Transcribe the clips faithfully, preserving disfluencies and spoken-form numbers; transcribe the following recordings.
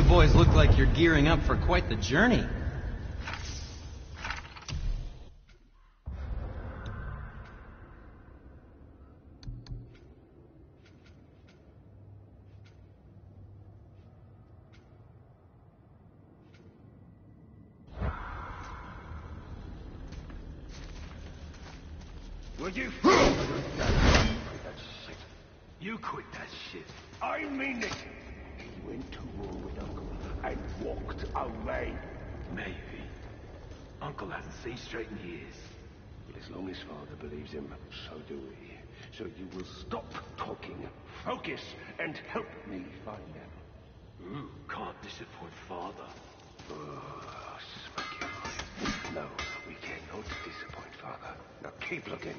boys look like you're gearing up for quite the journey. Would you quit that shit? You quit that shit. I mean it. He went to war with Uncle and walked away. Maybe. Uncle hasn't seen straight in years. But as long as Father believes him, so do we. So you will stop talking, focus, and help me find them. Ooh, can't disappoint Father. Oh, smack your eye. No, we cannot disappoint Father. Now keep looking.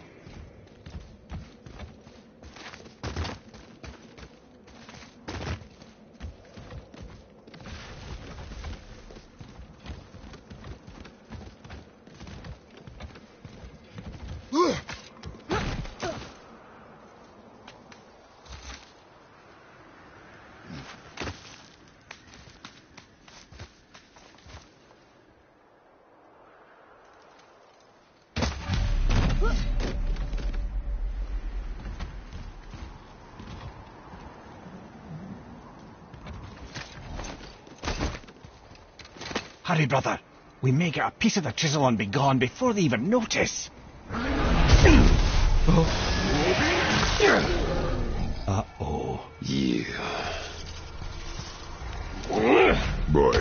Hurry, brother. We may get a piece of the chisel and be gone before they even notice. Uh-oh. Yeah. Boy.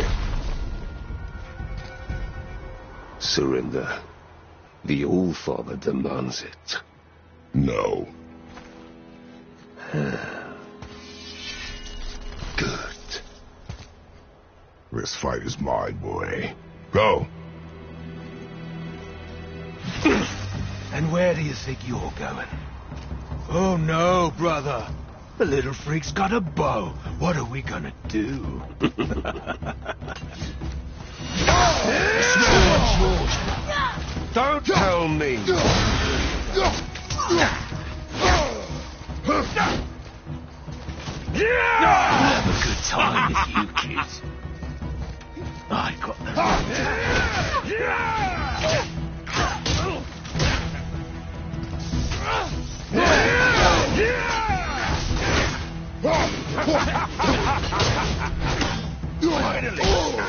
Surrender. The All-Father demands it. No. Good. This fight is mine, boy. Go. And where do you think you're going? Oh no, brother. The little freak's got a bow. What are we gonna do? Don't tell me. Have a good time with you kids. I got them. Finally!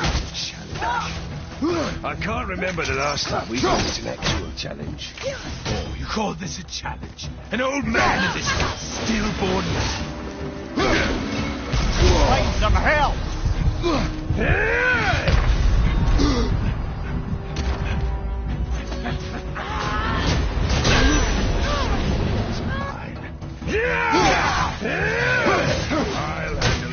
I can't remember the last time we did an actual challenge. Oh, you call this a challenge? An old man of this stillborn... Fight some hell! I'll handle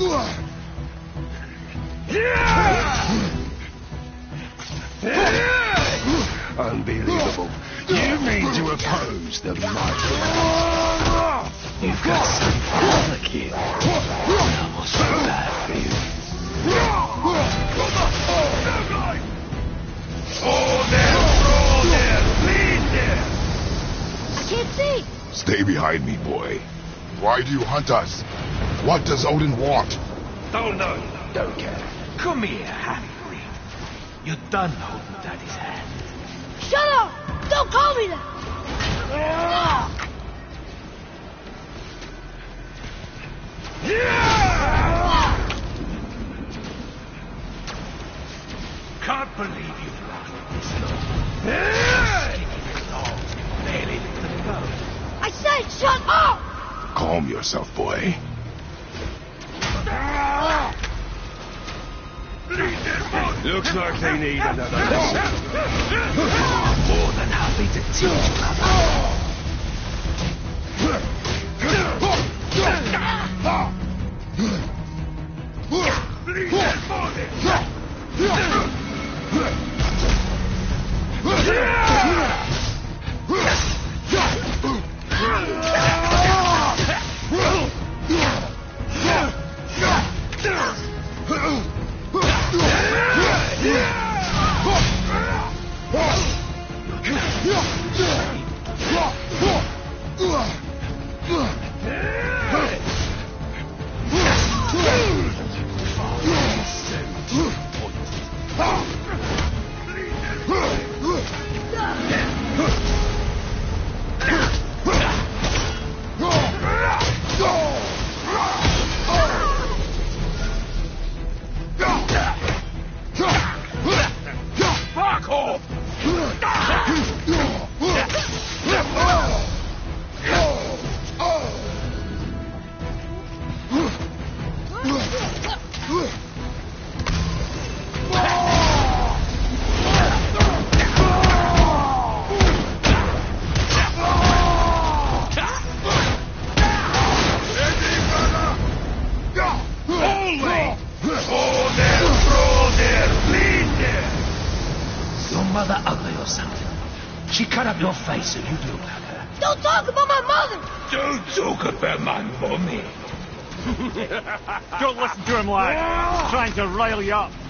it. Unbelievable. You mean to oppose the might? You've got some father, kid. I almost feel bad for you. Oh, there! Oh, there! Lead there! I can't see! Stay behind me, boy. Why do you hunt us? What does Odin want? Don't know. Don't care. Come here, half-breed. You're done holding Daddy's hand. Shut up! Don't call me that! Can't believe you've lasted this long. Skinny claws barely let them go. I said shut up! Calm yourself, boy. Looks like they need another lesson. More than happy to teach, brother. Oh, there, bro, there, bleed there! Your mother ugly or something. She cut up your face and you look like her. Don't talk about my mother! Don't talk about my mommy. Don't listen to him, lad. He's trying to rile you up.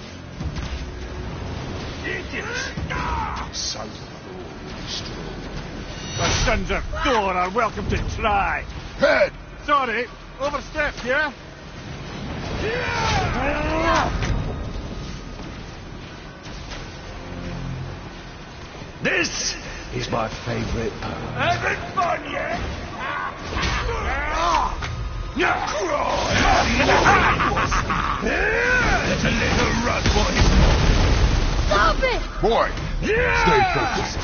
Idiots! So strong. The sons of Thor are welcome to try. Head! Sorry, overstepped, yeah? This is my favorite poem. Having fun yet? There's a little run for his Stop it! Boy, stay focused.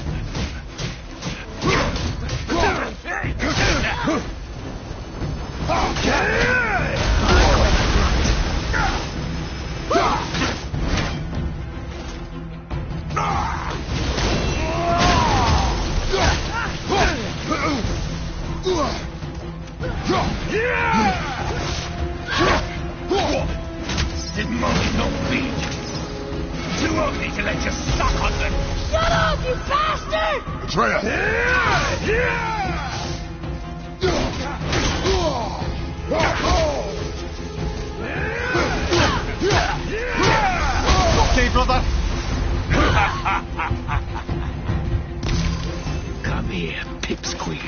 Didn't mommy not beat? Too ugly to let you suck on them. Shut up, you bastard! Atreus! Okay, brother. Come here, pipsqueak.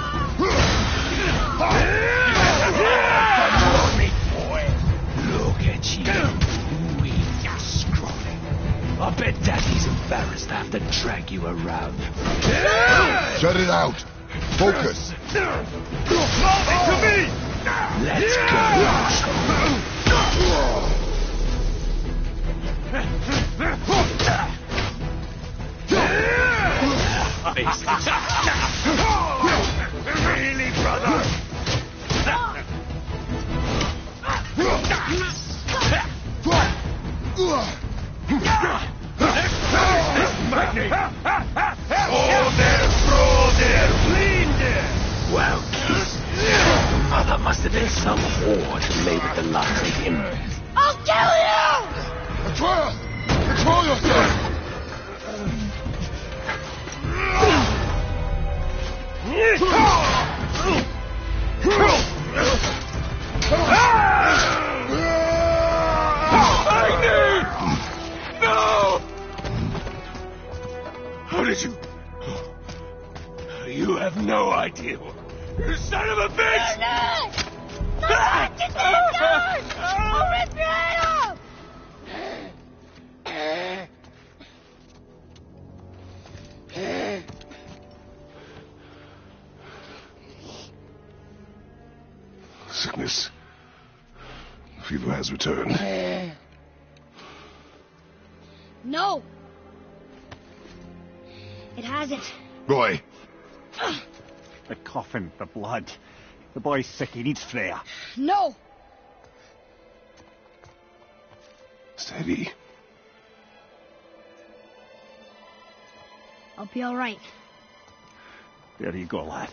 Look at you. Weak, scrawling. I bet Daddy's embarrassed to have to drag you around. Shut it out! Focus! To me! Let's go. Really, brother? Oh, there, bro, there, bleed there! Well, kid, your mother must have been some whore to lay with the likes of him. I'll kill you! Atreus! Control yourself! No! How did you... You have no idea. You son of a bitch! Lei-Lei! Not touching me, God! I'll rip your head off! Sickness. Fever has returned. No! It hasn't. Roy, The coffin, the blood. The boy's sick, he needs Freya. No! Steady. I'll be alright. There you go, lad.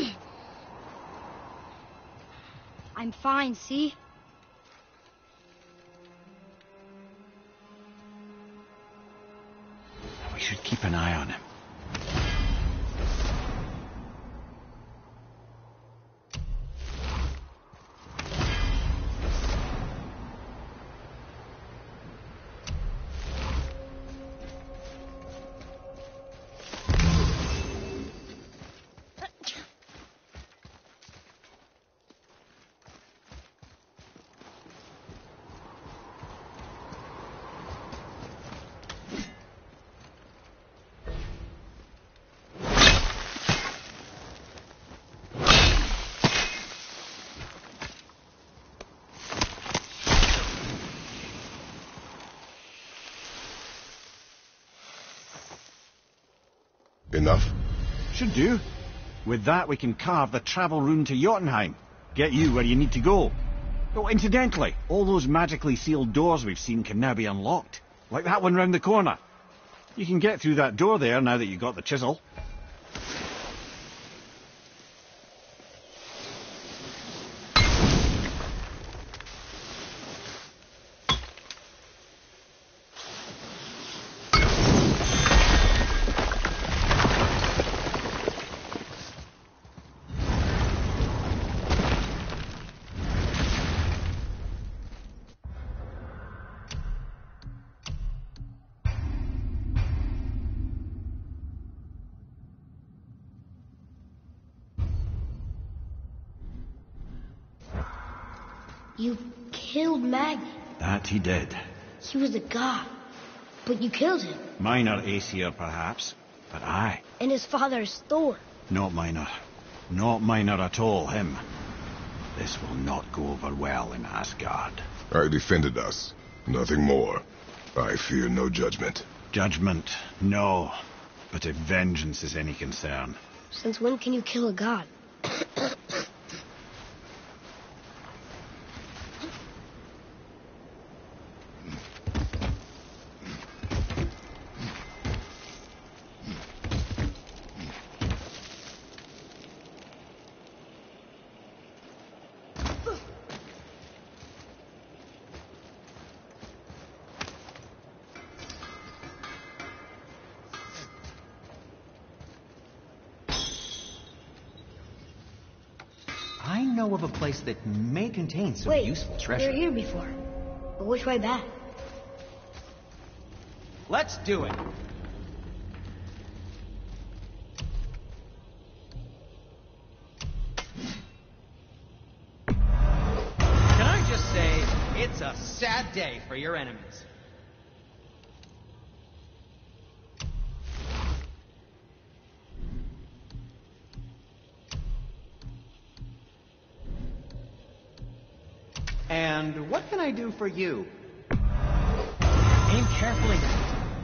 I'm fine, see? We should keep an eye on him. enough? Should do. With that, we can carve the travel rune to Jotunheim. Get you where you need to go. Oh, incidentally, all those magically sealed doors we've seen can now be unlocked. Like that one round the corner. You can get through that door there now that you've got the chisel. You killed Magni. That he did. He was a god. But you killed him. Minor Aesir, perhaps, but I. And his father is Thor. Not minor. Not minor at all, him. This will not go over well in Asgard. I defended us. Nothing more. I fear no judgment. Judgment, no. But if vengeance is any concern... Since when can you kill a god? I know of a place that may contain some Wait, useful we treasure. were here before. But which way back? Let's do it. Can I just say, it's a sad day for your enemies. And what can I do for you? Aim carefully now.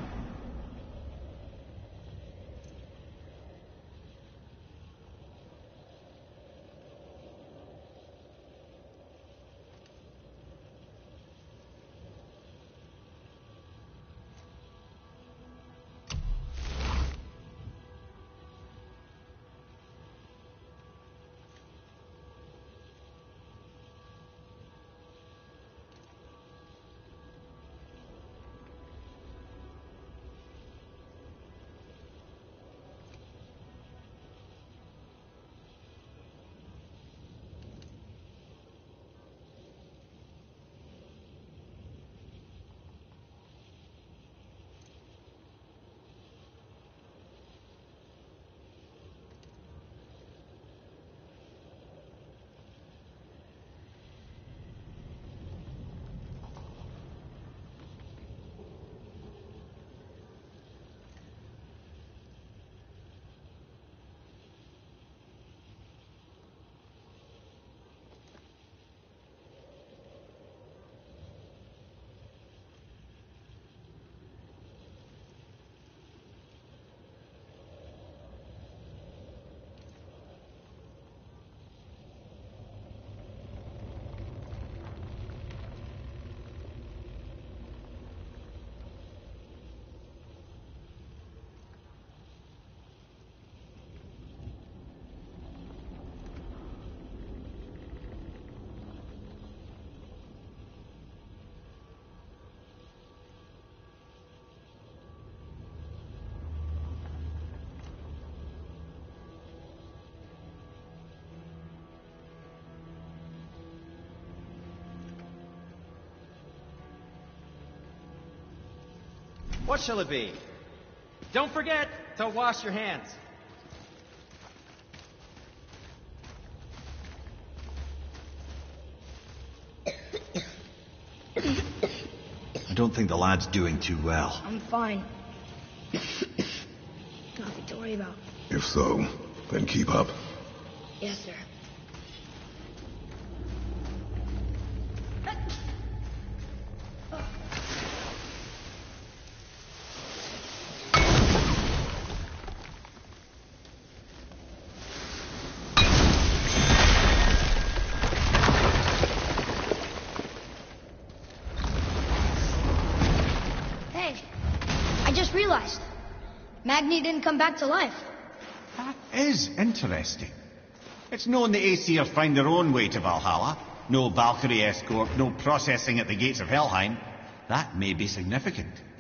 What shall it be? Don't forget to wash your hands. I don't think the lad's doing too well. I'm fine. Nothing to worry about. If so, then keep up. Yes, sir. Realized Magni didn't come back to life. That is interesting. It's known the Aesir find their own way to Valhalla. No Valkyrie escort, no processing at the gates of Helheim. That may be significant.